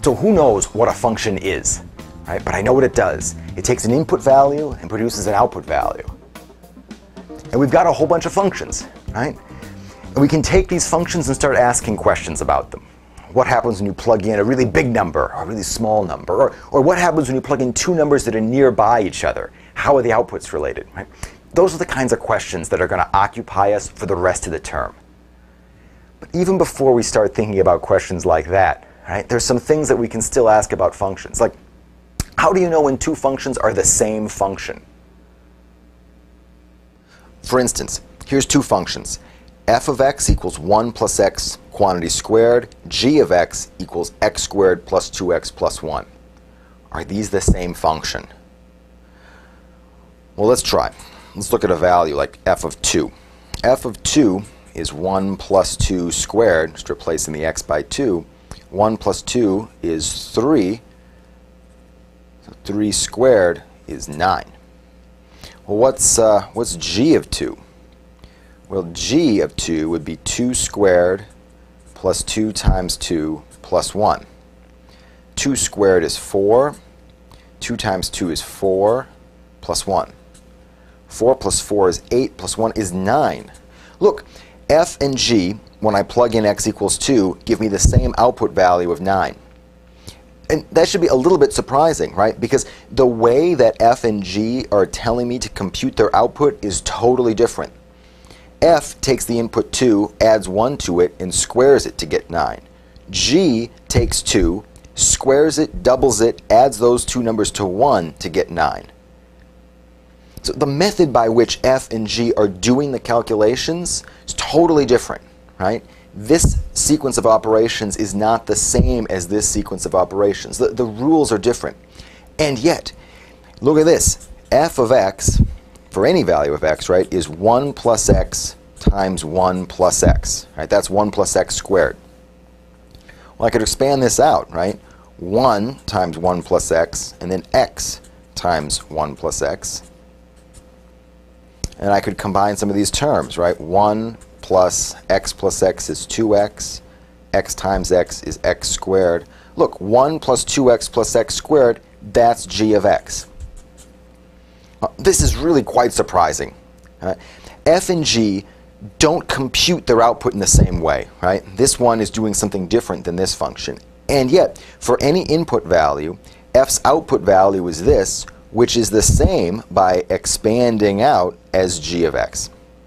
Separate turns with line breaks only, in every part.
So who knows what a function is, right? But I know what it does. It takes an input value and produces an output value. And we've got a whole bunch of functions, right? And we can take these functions and start asking questions about them. What happens when you plug in a really big number or a really small number? Or what happens when you plug in two numbers that are nearby each other? How are the outputs related, right? Those are the kinds of questions that are going to occupy us for the rest of the term. But even before we start thinking about questions like that, right, there's some things that we can still ask about functions. Like, how do you know when two functions are the same function? For instance, here's two functions. F of x equals 1 plus x quantity squared. G of x equals x squared plus 2x plus 1. Are these the same function? Well, let's try. Let's look at a value like f of 2. F of 2 is 1 plus 2 squared, just replacing the x by 2. 1 plus 2 is 3. So 3 squared is 9. Well, what's g of 2? Well, g of 2 would be 2 squared plus 2 times 2 plus 1. 2 squared is 4. 2 times 2 is 4 plus 1. 4 plus 4 is 8 plus 1 is 9. Look, f and g, when I plug in x equals 2, give me the same output value of 9. And that should be a little bit surprising, right? Because the way that f and g are telling me to compute their output is totally different. F takes the input 2, adds 1 to it, and squares it to get 9. G takes 2, squares it, doubles it, adds those two numbers to 1 to get 9. So the method by which f and g are doing the calculations is totally different, right? This sequence of operations is not the same as this sequence of operations. The rules are different. And yet, look at this. F of x, for any value of x, right, is 1 plus x times 1 plus x. Right? That's 1 plus x squared. Well, I could expand this out, right? 1 times 1 plus x, and then x times 1 plus x. And I could combine some of these terms, right? 1 plus x is 2x. X times x is x squared. Look, 1 plus 2x plus x squared, that's g of x. This is really quite surprising. F and g don't compute their output in the same way, right? This one is doing something different than this function. And yet, for any input value, f's output value is this, which is the same by expanding out as g of x.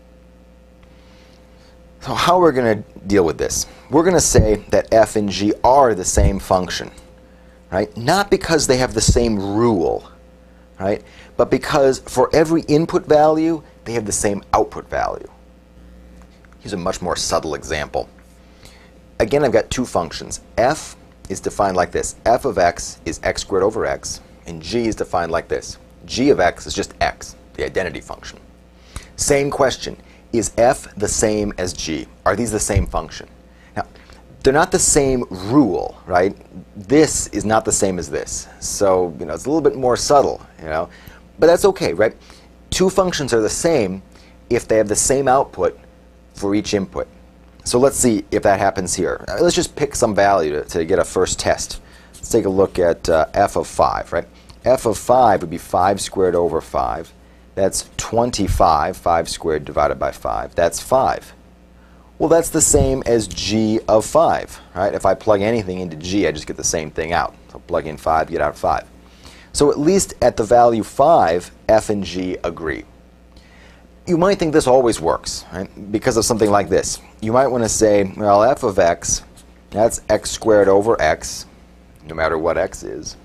So how are we going to deal with this? We're going to say that f and g are the same function, right? Not because they have the same rule, right? But because for every input value, they have the same output value. Here's a much more subtle example. Again, I've got two functions. F is defined like this. F of x is x squared over x, and g is defined like this. G of x is just x, the identity function. Same question. Is f the same as g? Are these the same function? Now, they're not the same rule, right? This is not the same as this. So, it's a little bit more subtle, But that's okay, right? Two functions are the same if they have the same output for each input. So let's see if that happens here. Let's just pick some value to get a first test. Let's take a look at f of 5, right? F of 5 would be 5 squared over 5. That's 25, 5 squared divided by 5. That's 5. Well, that's the same as g of 5, right? If I plug anything into g, I just get the same thing out. So plug in 5, get out 5. So at least at the value 5, f and g agree. You might think this always works, right? Because of something like this. You might want to say, well, f of x, that's x squared over x, no matter what x is.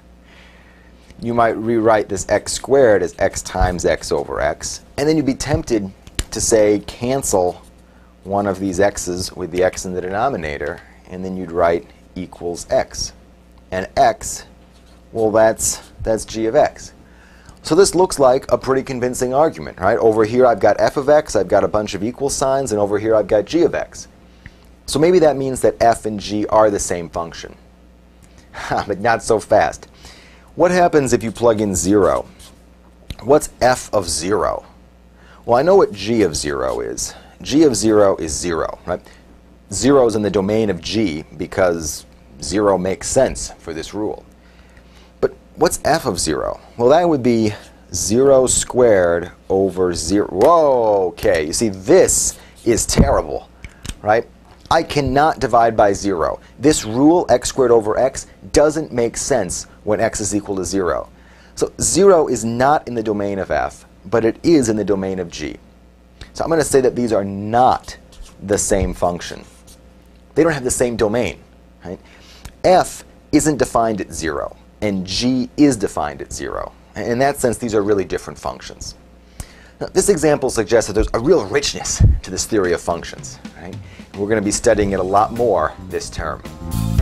You might rewrite this x squared as x times x over x, and then you'd be tempted to say cancel one of these x's with the x in the denominator, and then you'd write equals x. And x, well, that's g of x. So this looks like a pretty convincing argument, right? Over here I've got f of x, I've got a bunch of equal signs, and over here I've got g of x. So maybe that means that f and g are the same function. But not so fast. What happens if you plug in 0? What's f of 0? Well, I know what g of 0 is. G of 0 is 0, right? 0 is in the domain of g because 0 makes sense for this rule. But what's f of 0? Well, that would be 0 squared over 0. Whoa, okay. You see, this is terrible, right? I cannot divide by 0. This rule, x squared over x, doesn't make sense when x is equal to 0. So 0 is not in the domain of f, but it is in the domain of g. So I'm going to say that these are not the same function. They don't have the same domain. Right? F isn't defined at 0, and g is defined at 0. In that sense, these are really different functions. Now, this example suggests that there's a real richness to this theory of functions. Right? We're going to be studying it a lot more this term.